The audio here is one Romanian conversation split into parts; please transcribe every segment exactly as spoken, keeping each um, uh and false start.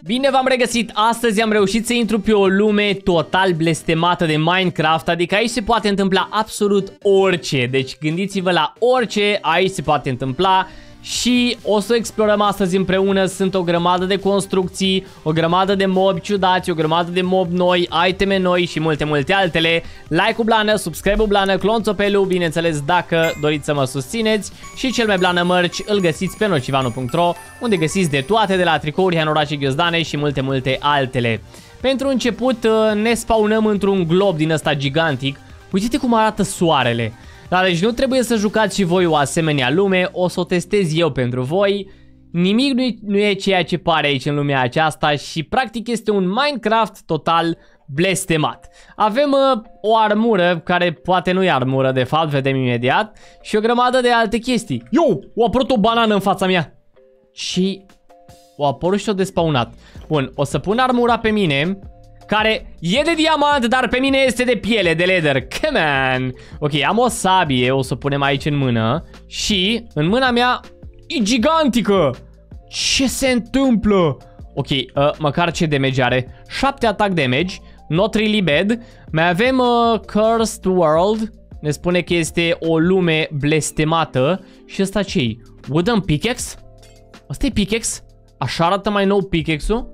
Bine v-am regăsit! Astăzi am reușit să intru pe o lume total blestemată de Minecraft, adică aici se poate întâmpla absolut orice. Deci gândiți-vă la orice, aici se poate întâmpla și o să explorăm astăzi împreună. Sunt o grămadă de construcții, o grămadă de mobi ciudați, o grămadă de mobi noi, iteme noi și multe, multe altele. Like-ul blană, subscribe-ul blană, clonțopelul, bineînțeles dacă doriți să mă susțineți. Și cel mai blană merch îl găsiți pe nocivanu punct ro, unde găsiți de toate, de la tricouri, hanorace, ghiozdane și multe, multe altele. Pentru început ne spawnăm într-un glob din ăsta gigantic. Uite cum arată soarele. Dar deci nu trebuie să jucați și voi o asemenea lume, o să o testez eu pentru voi. Nimic nu e, nu e ceea ce pare aici în lumea aceasta și practic este un Minecraft total blestemat. Avem uh, o armură, care poate nu e armură de fapt, vedem imediat, și o grămadă de alte chestii. Yo, o apărut o banană în fața mea. Și o apărut și o despawnat. Bun, o să pun armura pe mine, care e de diamant, dar pe mine este de piele, de leather. Come on! Ok, am o sabie, o să o punem aici în mână. Și în mâna mea e gigantică. Ce se întâmplă? Ok, uh, măcar ce damage are? șapte attack damage, not really bad. Mai avem uh, Cursed World. Ne spune că este o lume blestemată. Și ăsta ce-i? Wooden pickaxe? Ăsta e pickaxe? Așa arată mai nou pickaxe-ul?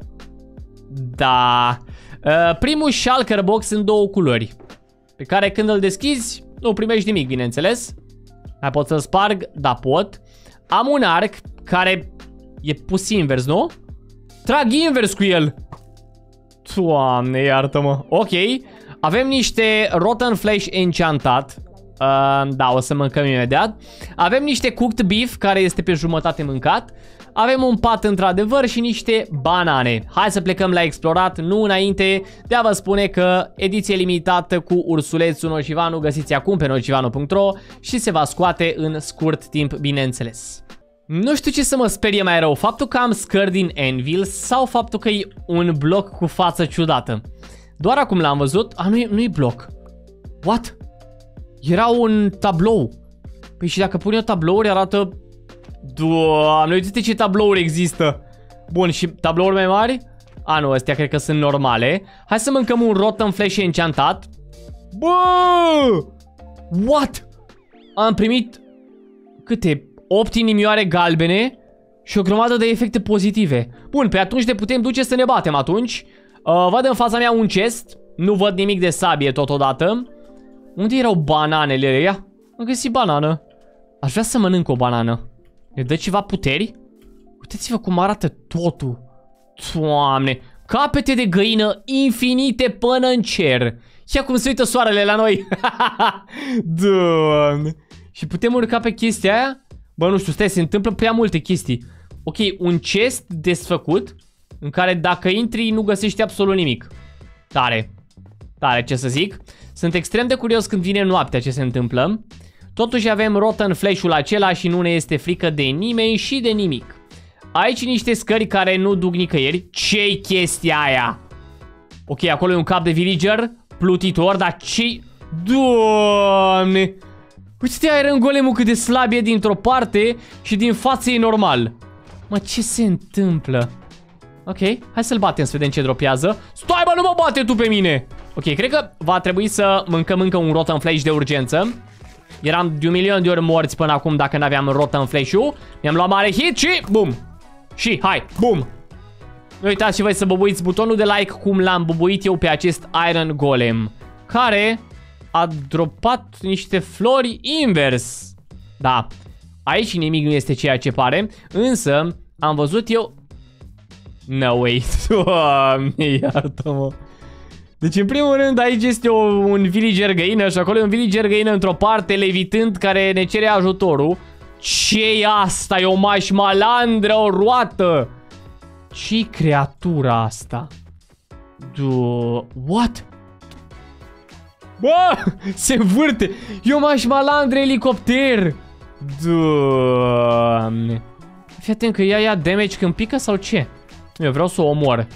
Da. Uh, primul shulker box în două culori, pe care când îl deschizi nu primești nimic, bineînțeles. Mai pot să-l sparg? Da, pot. Am un arc care e pus invers, nu? Trag invers cu el. Doamne, iartă-mă. Ok. Avem niște rotten flesh enchantat. uh, Da, o să mâncăm imediat. Avem niște cooked beef, care este pe jumătate mâncat. Avem un pat într-adevăr și niște banane. Hai să plecăm la explorat, nu înainte de a vă spune că ediție limitată cu ursulețul Nocivanu găsiți acum pe nocivanu punct ro și se va scoate în scurt timp, bineînțeles. Nu știu ce să mă sperie mai rău, faptul că am scări din anvil sau faptul că e un bloc cu față ciudată. Doar acum l-am văzut. A, nu e, nu e bloc. What? Era un tablou. Păi și dacă pun eu tablouri arată... Doamne, uite ce tablouri există. Bun, și tablouri mai mari? A, nu, astea cred că sunt normale. Hai să mâncăm un rotten flesh enchantat. Bă! What? Am primit câte? opt inimioare galbene și o grămadă de efecte pozitive. Bun, pe atunci ne putem duce să ne batem atunci. uh, Văd în fața mea un chest. Nu văd nimic de sabie totodată. Unde erau bananele? Ia, am găsit banană. Aș vrea să mănânc o banană. Ne dă ceva puteri? Uitați-vă cum arată totul. Doamne, capete de găină infinite până în cer. Ia cum se uită soarele la noi. Doamne. Și putem urca pe chestia aia? Bă, nu știu, stai, se întâmplă prea multe chestii. Ok, un chest desfăcut, în care dacă intri nu găsești absolut nimic. Tare. Tare, ce să zic. Sunt extrem de curios când vine noaptea ce se întâmplă. Totuși avem rotten flash-ul acela și nu ne este frică de nimeni și de nimic. Aici niște scări care nu duc nicăieri. Ce-i chestia aia? Ok, acolo e un cap de villager plutitor, dar ce-i... Doamne! Uite-te, Iron Golem-ul cât de slab e dintr-o parte și din față e normal. Mă, ce se întâmplă? Ok, hai să-l batem să vedem ce dropează. Stai, bă, nu mă bate tu pe mine! Ok, cred că va trebui să mâncăm încă un rotten flash de urgență. Eram de un milion de ori morți până acum dacă n-aveam rotten flash-ul. Mi-am luat mare hit și bum! Și hai, bum! Nu uitați și voi să bubuiți butonul de like cum l-am bubuit eu pe acest Iron Golem, care a dropat niște flori invers. Da, aici nimic nu este ceea ce pare, însă am văzut eu... No, wait, Doamne, iartă-mă. Deci în primul rând aici este o, un villager găină și acolo e un villager găină într-o parte levitând care ne cere ajutorul. Ce-i asta? E o mașmalandră, o roată. Ce-i creatura asta? Du... What? Bă! Se învârte! E o mașmalandră elicopter! Doamne! Fii atent că ea ia damage când pică sau ce? Eu vreau să o omor.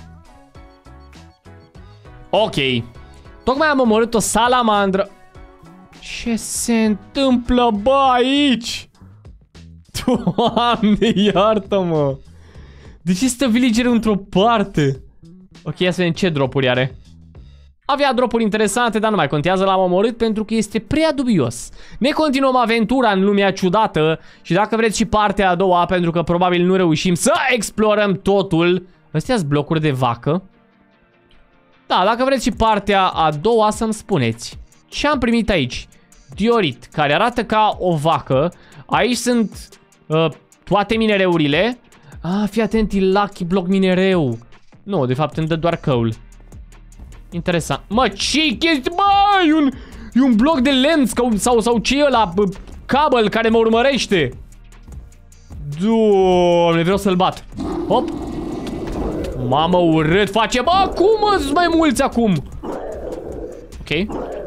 Ok. Tocmai am omorât o salamandră. Ce se întâmplă, bă, aici? Doamne, iartă-mă. De ce stă villager într-o parte? Ok, ia să vedem ce dropuri are. Avea dropuri interesante, dar nu mai contează, l-am omorât pentru că este prea dubios. Ne continuăm aventura în lumea ciudată și dacă vreți și partea a doua, pentru că probabil nu reușim să explorăm totul. Astea-s blocuri de vacă. Da, dacă vreți și partea a doua, să-mi spuneți. Ce am primit aici? Diorit, care arată ca o vacă. Aici sunt uh, toate minereurile. Ah, fii atent, e lucky block minereu. Nu, de fapt îmi dă doar coal. Interesant. Mă, ce-i chestii? Bă, e un, e un bloc de lens sau, sau, sau ce e ăla? Cable care mă urmărește. Doamne, vreau să-l bat. Hop. Mamă, urât face. Bă, cum sunt mai mulți acum? Ok.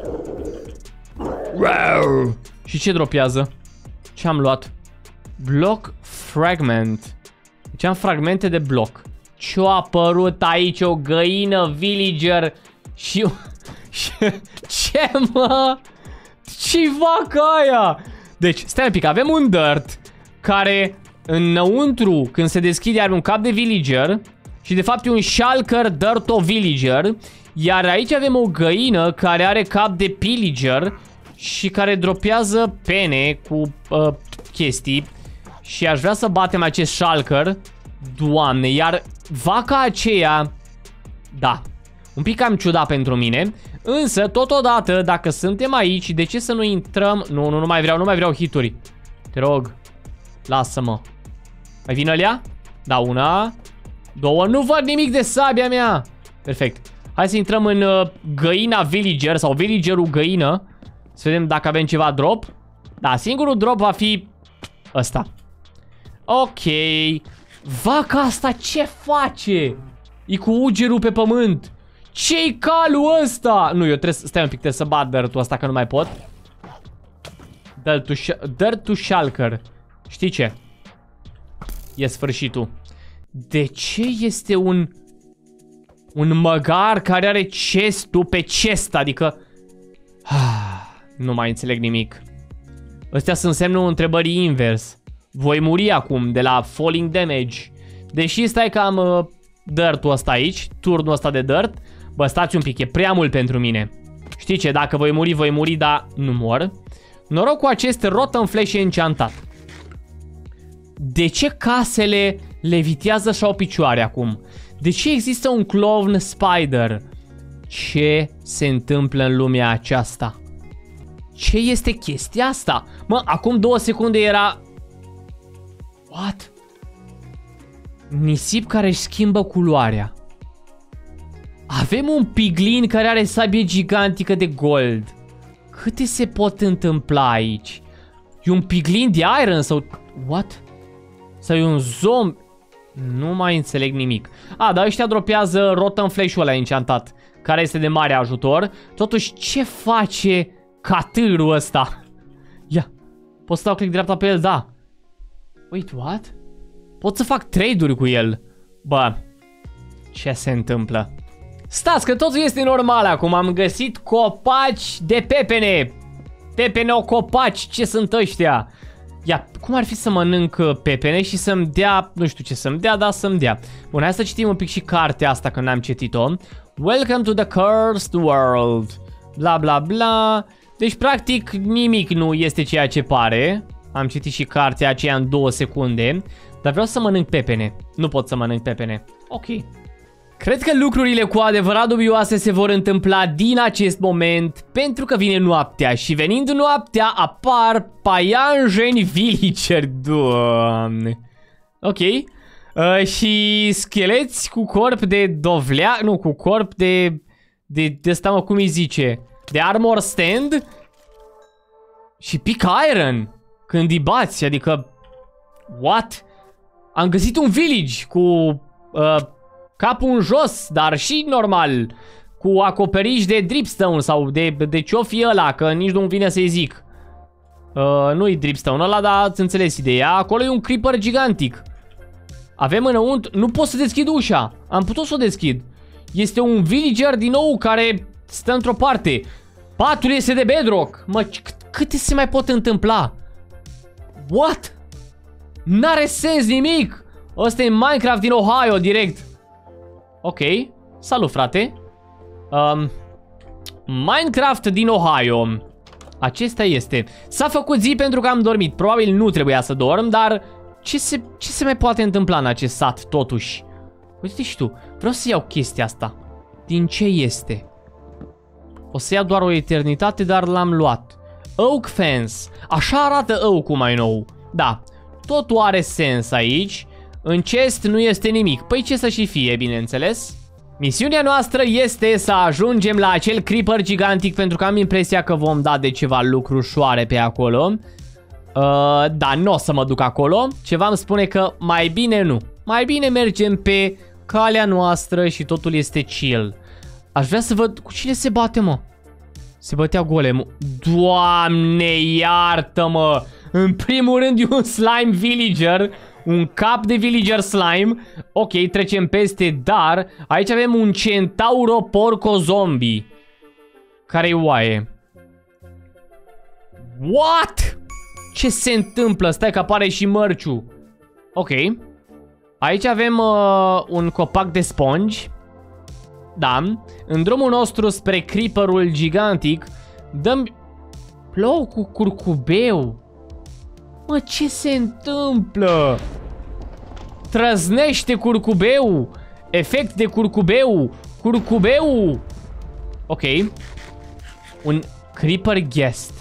Wow. Și ce dropează? Ce am luat? Block fragment. Deci am fragmente de bloc. Ce-a apărut aici? O găină villager și... Ce, mă? Ce-i vaca aia? Deci, stai un pic, avem un dirt care înăuntru, când se deschide, are un cap de villager și de fapt e un shulker dirt-o villager. Iar aici avem o găină care are cap de pillager și care dropează pene cu uh, chestii. Și aș vrea să batem acest shulker. Doamne, iar vaca aceea... Da, un pic cam ciudat pentru mine. Însă, totodată, dacă suntem aici, de ce să nu intrăm? Nu, nu, nu mai vreau, nu mai vreau hituri. Te rog, lasă-mă. Mai vin alea? Da, una, două, nu văd nimic de sabia mea. Perfect. Hai să intrăm în uh, găina villager sau villagerul găină. Să vedem dacă avem ceva drop. Da, singurul drop va fi ăsta. Ok. Vaca asta ce face? E cu ugerul pe pământ. Ce-i calul ăsta? Nu, eu trebuie să... Stai un pic, trebuie să bat dirt-ul ăsta, că nu mai pot. Dirt to shulker. Știi ce? E sfârșitul. De ce este un... Un măgar care are chest-ul pe chest? Adică... Nu mai înțeleg nimic. Ăstea sunt semnul întrebării invers. Voi muri acum de la falling damage. Deși stai că am uh, dirt-ul ăsta aici, turnul ăsta de dirt. Bă, stați un pic, e prea mult pentru mine. Știi ce, dacă voi muri, voi muri, dar nu mor. Noroc cu acest rotten flesh enchantat. De ce casele levitează și au picioare acum? De ce există un clown spider? Ce se întâmplă în lumea aceasta? Ce este chestia asta? Mă, acum două secunde era... What? Nisip care își schimbă culoarea. Avem un piglin care are sabie gigantică de gold. Câte se pot întâmpla aici? E un piglin de iron sau... What? Sau e un zombi? Nu mai înțeleg nimic. A, dar ăștia dropează rotten flesh-ul ăla enchantat, care este de mare ajutor. Totuși, ce face catârul ăsta? Ia, pot să dau click dreapta pe el? Da. Wait, what? Pot să fac trade-uri cu el. Bă, ce se întâmplă? Stați că totul este normal acum. Am găsit copaci de pepene. Pepene o copaci, ce sunt ăștia? Ia, cum ar fi să mănânc pepene și să-mi dea, nu știu ce să-mi dea, dar să-mi dea. Bun, hai să citim un pic și cartea asta că n-am citit-o. Welcome to the cursed world. Bla bla bla. Deci practic nimic nu este ceea ce pare. Am citit și cartea aceea în două secunde. Dar vreau să mănânc pepene. Nu pot să mănânc pepene. Ok. Cred că lucrurile cu adevărat dubioase se vor întâmpla din acest moment, pentru că vine noaptea și venind noaptea apar paianjeni villageri, doamne. Ok. Uh, și scheleți cu corp de dovlea, nu, cu corp de, de, de asta mă, cum îi zice, de armor stand și pick iron când îi bați, adică, what? Am găsit un village cu... Uh, capul în jos, dar și normal, cu acoperiș de dripstone sau de, de ce-o fi ăla, că nici nu-mi vine să-i zic. Uh, Nu-i dripstone ăla, dar ați înțeles ideea. Acolo e un creeper gigantic. Avem înăuntru, nu pot să deschid ușa. Am putut să o deschid. Este un villager din nou care stă într-o parte. Patul este de bedrock. Mă, câte se mai pot întâmpla? What? N-are sens nimic. Ăsta e Minecraft din Ohio, direct. Ok. Salut, frate. Um, Minecraft din Ohio. Acesta este. S-a făcut zi pentru că am dormit. Probabil nu trebuia să dorm, dar ce se, ce se mai poate întâmpla în acest sat, totuși? Uite și tu. Vreau să iau chestia asta. Din ce este? O să iau doar o eternitate, dar l-am luat. Oak Fence. Așa arată oak-ul mai nou. Da. Totul are sens aici. În chest nu este nimic. Păi ce să și fie, bineînțeles. Misiunea noastră este să ajungem la acel creeper gigantic, pentru că am impresia că vom da de ceva lucruri ușoare pe acolo. Uh, da, nu o să mă duc acolo. Ceva îmi spune că mai bine nu. Mai bine mergem pe calea noastră și totul este chill. Aș vrea să văd cu cine se bate, mă. Se bătea golemul. Doamne, iartă-mă. În primul rând e un slime villager. Un cap de villager slime. Ok, trecem peste, dar aici avem un centauro porco zombie. Care-i oaie? What? Ce se întâmplă? Stai că apare și mărciu. Ok. Aici avem uh, un copac de spongi. Da. În drumul nostru spre creeperul gigantic dăm... Plouă cu curcubeu. Mă, ce se întâmplă? Trăznește curcubeu. Efect de curcubeu. Curcubeu. Ok. Un creeper guest.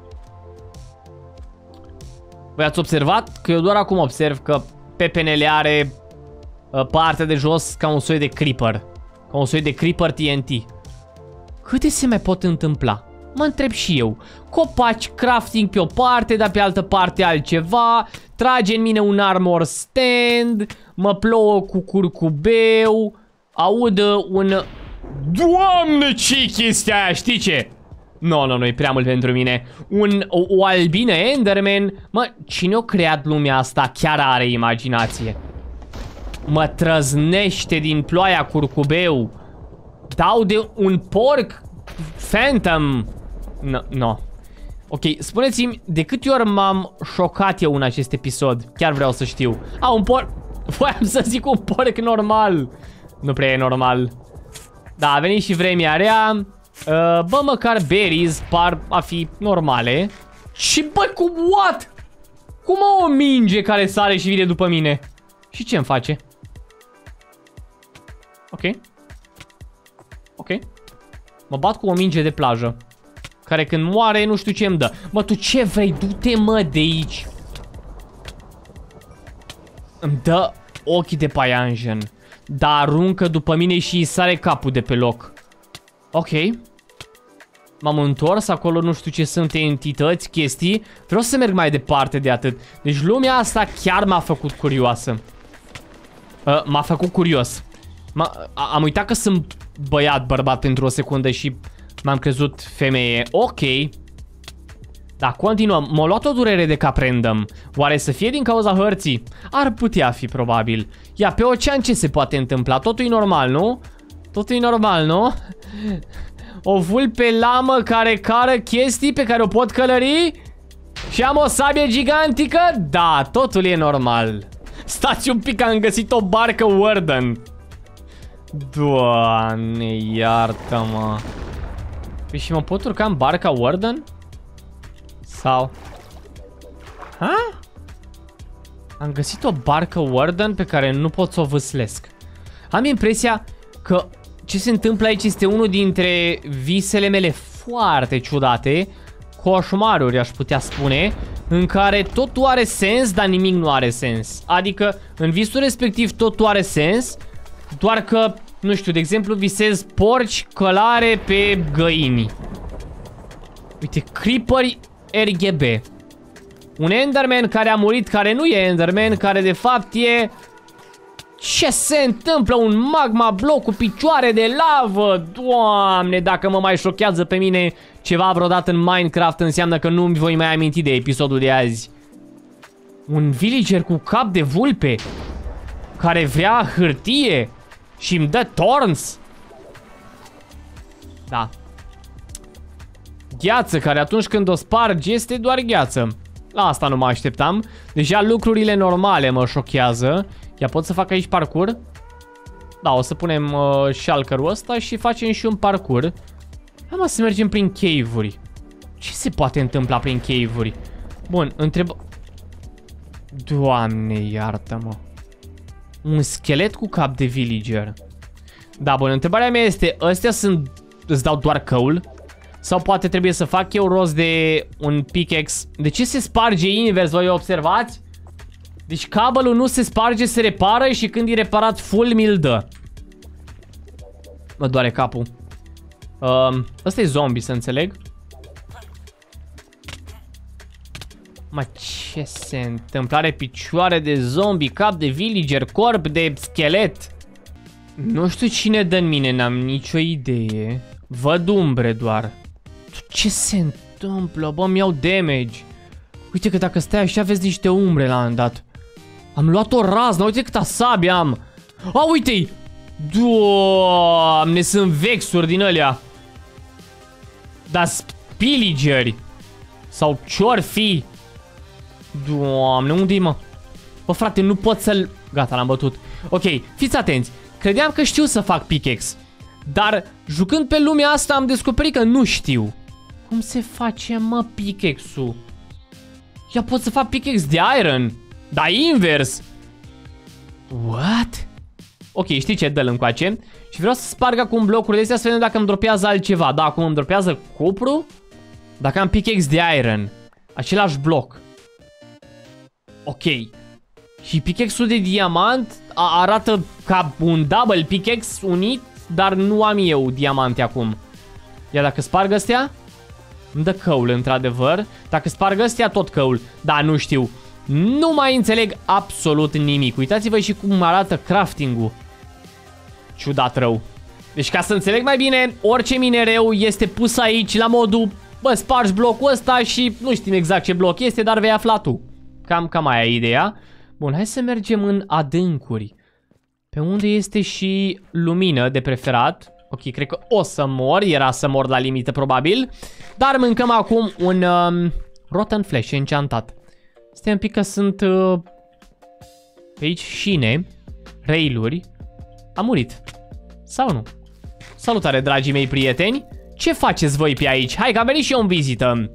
Voi ați observat? Că eu doar acum observ că pepenele are uh, partea de jos ca un soi de creeper. Ca un soi de creeper T N T. Câte se mai pot întâmpla? Mă întreb și eu. Copaci, crafting pe o parte, dar pe altă parte altceva. Trage în mine un armor stand. Mă plouă cu curcubeu. Aud un... Doamne, ce-i chestia aia, știi ce? Nu, no, nu, no, nu, e prea mult pentru mine. Un, o, o albină Enderman. Mă, cine a creat lumea asta chiar are imaginație. Mă trăznește din ploaia curcubeu. Dau de un porc Phantom. No, no. Ok, spuneți-mi, de câte ori m-am șocat eu în acest episod? Chiar vreau să știu. A, un porc... Voiam să zic un porc normal. Nu prea e normal. Da, a venit și vremea rea. uh, Bă, măcar berries par a fi normale. Și bă, cu what? Cum o minge care sare și vine după mine? Și ce-mi face? Ok. Ok. Mă bat cu o minge de plajă, care când moare nu știu ce îmi dă. Mă, tu ce vrei? Du-te, mă, de aici. Îmi dă ochii de paianjen. Dar aruncă după mine și îi sare capul de pe loc. Ok. M-am întors, acolo nu știu ce sunt entități, chestii. Vreau să merg mai departe de atât. Deci lumea asta chiar m-a făcut curioasă. uh, M-a făcut curios. Am uitat că sunt băiat, bărbat pentru o secundă și m-am crezut femeie. Ok. Da, continuăm. M-a luat o durere de cap random. Oare să fie din cauza hărții? Ar putea fi, probabil. Ia, pe ocean ce se poate întâmpla? Totul e normal, nu? Totul e normal, nu? O vulpe lamă care cară chestii pe care o pot călări? Și am o sabie gigantică? Da, totul e normal. Stați un pic, am găsit o barcă Warden. Doamne, iartă-mă. Păi și mă pot urca în barca Warden? Sau... Ha? Am găsit o barcă Warden pe care nu pot să o vâslesc. Am impresia că ce se întâmplă aici este unul dintre visele mele foarte ciudate, coșmaruri aș putea spune, în care totul are sens, dar nimic nu are sens. Adică în visul respectiv totul are sens, doar că, nu știu, de exemplu visez porci călare pe găini. Uite, creeperi R G B. Un Enderman care a murit, care nu e Enderman, care de fapt e... Ce se întâmplă? Un magma bloc cu picioare de lavă. Doamne, dacă mă mai șochează pe mine ceva vreodată în Minecraft, înseamnă că nu-mi voi mai aminti de episodul de azi. Un villager cu cap de vulpe care vrea hârtie și îmi dă thorns. Da. Gheață, care atunci când o spargi este doar gheață. La asta nu mă așteptam. Deja lucrurile normale mă șochează. Ia pot să fac aici parcur? Da, o să punem uh, shulker-ul ăsta și facem și un parcur. Hai mă să mergem prin cave-uri. Ce se poate întâmpla prin cave-uri? Bun, întreb... Doamne, iartă-mă. Un schelet cu cap de villager. Da, bun, întrebarea mea este, ăstea sunt, îți dau doar căul? Sau poate trebuie să fac eu rost de un pickaxe? De ce se sparge invers, voi observați? Deci cabelul nu se sparge, se repară și când e reparat full mi-l dă. Mă doare capul. Um, ăsta e zombie, să înțeleg. Mă, ce se întâmplă? Are picioare de zombie, cap de villager, corp de schelet. Nu știu cine dă în mine, n-am nicio idee. Văd umbre doar. Ce se întâmplă? Bă, mi-au damage. Uite că dacă stai așa vezi niște umbre la un dat. Am luat o raznă, uite câta sabie am. A, uite-i! Doamne, sunt vexuri din alea. Dar spilligeri. Sau ce-or fi? Doamne, unde-i, mă? Bă, frate, nu pot să-l... Gata, l-am bătut. Ok, fiți atenți. Credeam că știu să fac pickaxe. Dar, jucând pe lumea asta, am descoperit că nu știu. Cum se face, mă, pickaxe-ul? Ia pot să fac pickaxe de iron. Dar invers. What? Ok, știi ce? Dă-l încoace. Și vreau să sparg acum blocurile astea să vedem dacă îmi dropează altceva. Da, acum îmi dropează cupru. Dacă am pickaxe de iron. Același bloc. Ok. Și pickaxe-ul de diamant arată ca un double pickaxe unit, dar nu am eu diamante acum. Ia dacă sparg astea, îmi dă căul într-adevăr. Dacă sparg astea, tot căul. Da, nu știu. Nu mai înțeleg absolut nimic. Uitați-vă și cum arată crafting-ul. Ciudat rău. Deci ca să înțeleg mai bine, orice minereu este pus aici la modul, bă, spargi blocul ăsta și nu știm exact ce bloc este, dar vei afla tu. Cam, cam aia e ideea. Bun, hai să mergem în adâncuri. Pe unde este și lumină de preferat. Ok, cred că o să mor. Era să mor la limită probabil. Dar mâncăm acum un um, rotten flesh enchantat. Stai un pic că sunt uh, pe aici șine, railuri. Am murit. Sau nu? Salutare, dragii mei prieteni. Ce faceți voi pe aici? Hai că am venit și eu în vizită.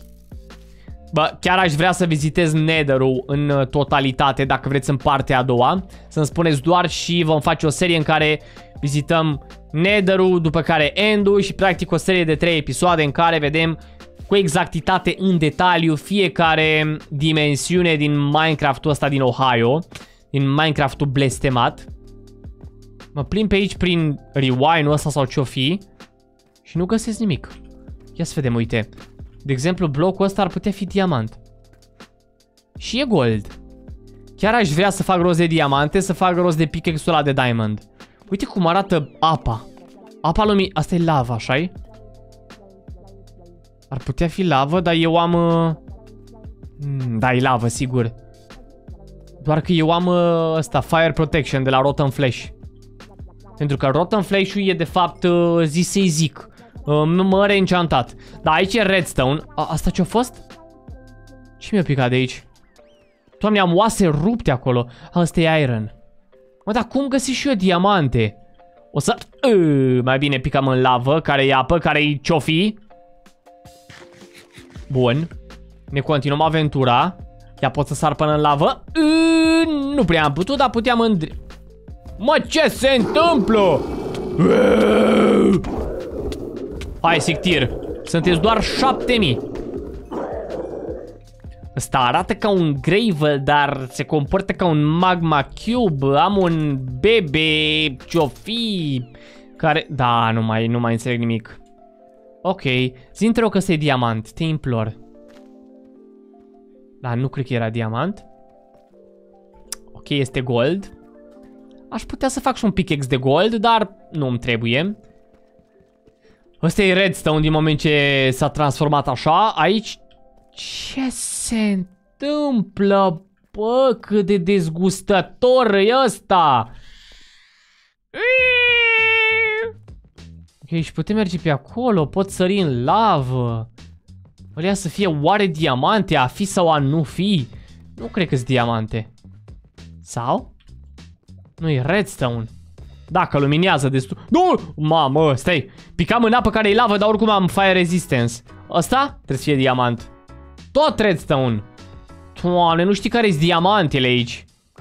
Bă, chiar aș vrea să vizitez Nether-ul în totalitate, dacă vreți în partea a doua. Să-mi spuneți doar și vom face o serie în care vizităm Nether-ul, după care End-ul și practic o serie de trei episoade în care vedem cu exactitate în detaliu fiecare dimensiune din Minecraft-ul ăsta din Ohio, din Minecraft-ul blestemat. Mă plimb pe aici prin rewind-ul ăsta sau ce-o fi și nu găsesc nimic. Ia să vedem, uite. De exemplu, blocul ăsta ar putea fi diamant. Și e gold. Chiar aș vrea să fac rost de diamante, să fac rost de pickaxe-ul ăla de diamond. Uite cum arată apa. Apa lumii... Asta e lava, așa-i? Ar putea fi lavă, dar eu am... Uh... Da, e lavă, sigur. Doar că eu am uh, ăsta, Fire Protection de la Rotten Flesh. Pentru că Rotten Flesh-ul e de fapt, uh, zi să-i zic, uh, mă re-enchantat. Dar aici e redstone. A, asta ce-a fost? Ce mi-a picat de aici? Doamne, am oase rupte acolo. Asta e iron. Mă, dar cum găsi și eu diamante? O să... Uh, mai bine picăm în lavă, care e apă, care e ce-o fi. Bun. Ne continuăm aventura. Ia pot să sar până în lavă? Uh, nu prea am putut, dar puteam îndri... Mă, ce se întâmplă? Uh! Hai, Sictir. Sunteți doar șapte mii. Ăsta arată ca un gravel, dar se comportă ca un magma cube. Am un bebe ce-o fi care... Da, nu mai, nu mai înțeleg nimic. Ok, zi-mi te rog că ăsta e diamant, te implor. Da, nu cred că era diamant. Ok, este gold. Aș putea să fac și un pickaxe de gold, dar nu-mi trebuie. Ăsta e redstone din moment ce s-a transformat așa. Aici... Ce se întâmplă? Bă, cât de dezgustător e ăsta! Ok, și putem merge pe acolo, pot sări în lavă. Vrea să fie oare diamante, a fi sau a nu fi? Nu cred că-s diamante. Sau? Nu-i redstone. Dacă luminează destul. Nu! Mamă, stai. Picam în apă care e lavă, dar oricum am fire resistance. Ăsta? Trebuie să fie diamant. Tot redstone. Doamne, nu știi care-s diamantele aici.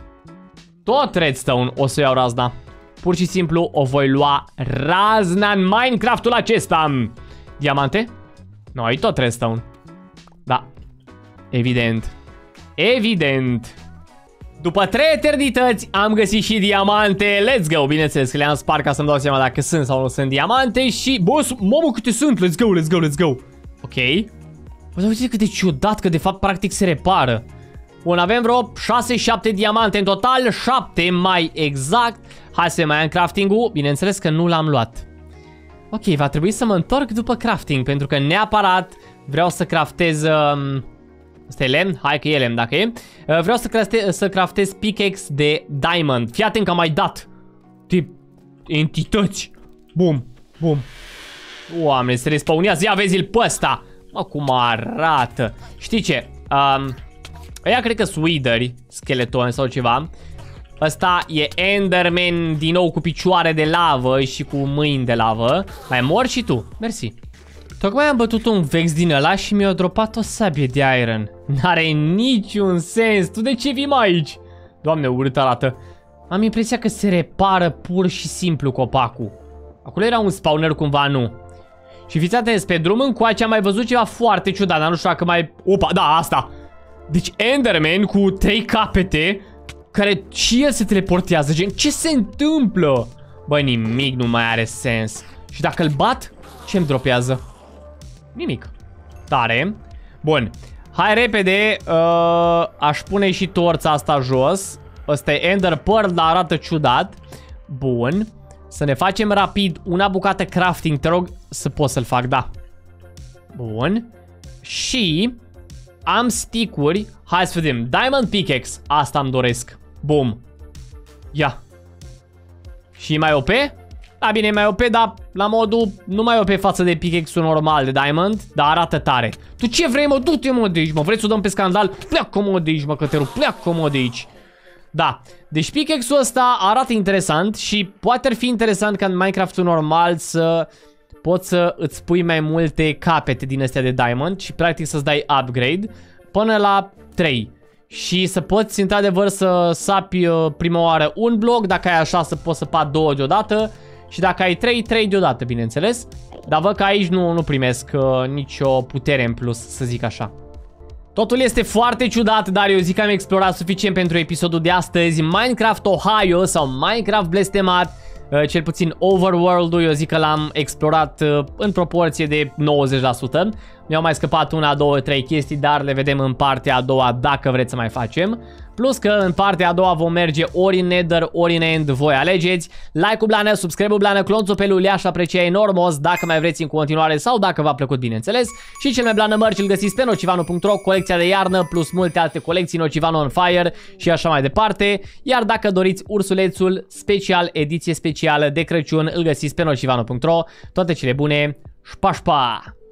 Tot redstone o să iau razna. Pur și simplu o voi lua razna în Minecraftul acesta. Diamante? Nu, e tot redstone. Da. Evident. Evident. După trei eternități am găsit și diamante. Let's go. Bineînțeles că le-am spart ca să-mi dau seama dacă sunt sau nu sunt diamante. Și, boss, mamă câte sunt. Let's go, let's go, let's go. Ok. Vă uite cât de ciudat că de fapt practic se repară. Bun, avem vreo șase șapte diamante în total. șapte mai exact. Hai să mai am crafting-ul. Bineînțeles că nu l-am luat. Ok, va trebui să mă întorc după crafting. Pentru că neapărat vreau să craftez... Um... Asta e lemn? Hai că e lemn dacă e. Vreau să, craste, să craftez pickaxe de diamond. Fii atent că am mai dat. Tip entități. Bum, bum. Oamne, se respawnează. Ia vezi-l pe ăsta. Mă, cum arată. Știi ce? Um, ăia cred că sunt witheri, scheletoni sau ceva. Ăsta e Enderman din nou cu picioare de lavă și cu mâini de lavă. Mai mor și tu. Mersi. Tocmai am bătut un vex din ăla și mi-a dropat o sabie de iron. N-are niciun sens. Tu de ce vii mai aici? Doamne, urât arată. Am impresia că se repară pur și simplu copacul. Acolo era un spawner cumva, nu. Și fiți atenți, pe drum încoace am mai văzut ceva foarte ciudat, dar nu știu dacă mai... Opa, da, asta. Deci Enderman cu trei capete, care și el se teleportează. Gen, ce se întâmplă? Băi, nimic nu mai are sens. Și dacă îl bat, ce-mi dropează? Nimic. Tare. Bun. Hai repede. Uh, aș pune și torța asta jos. Ăsta e Ender Pearl, dar arată ciudat. Bun. Să ne facem rapid una bucată crafting. Te rog să pot să-l fac, da. Bun. Și am stick-uri. Hai să vedem. Diamond pickaxe. Asta îmi doresc. Bum. Ia. Și mai O P? Da, bine, mai O P, dar la modul nu mai O P față de pickaxe-ul normal de diamond, dar arată tare. Tu ce vrei, mă? Du-te, mă, de aici, mă. Vrei să o dăm pe scandal? Pleacă, mă, de aici, mă, căteru. Pleacă, mă, de aici. Da. Deci pickaxe-ul ăsta arată interesant și poate ar fi interesant ca în Minecraft-ul normal să poți să îți pui mai multe capete din astea de diamond și practic să-ți dai upgrade până la trei. Și să poți într-adevăr să sapi prima oară un bloc, dacă ai așa să poți săpa două deodată. Și dacă ai trei, trei deodată, bineînțeles. Dar văd că aici nu, nu primesc uh, nicio putere în plus, să zic așa. Totul este foarte ciudat, dar eu zic că am explorat suficient pentru episodul de astăzi. Minecraft Ohio sau Minecraft blestemat. Uh, cel puțin overworld-ul, eu zic că l-am explorat uh, în proporție de nouăzeci la sută. Mi-au mai scăpat una, două, trei chestii, dar le vedem în partea a doua dacă vreți să mai facem. Plus că în partea a doua vom merge ori în Nether, ori în End, voi alegeți. Like-ul blană, subscribe-ul blană, clonțul pe lui le-aș aprecia enormos dacă mai vreți în continuare sau dacă v-a plăcut, bineînțeles. Și cel mai blană merch îl găsiți pe nocivano punct ro, colecția de iarnă plus multe alte colecții, Nocivano on Fire și așa mai departe. Iar dacă doriți ursulețul special, ediție specială de Crăciun, îl găsiți pe nocivano punct ro. Toate cele bune, șpa, șpa!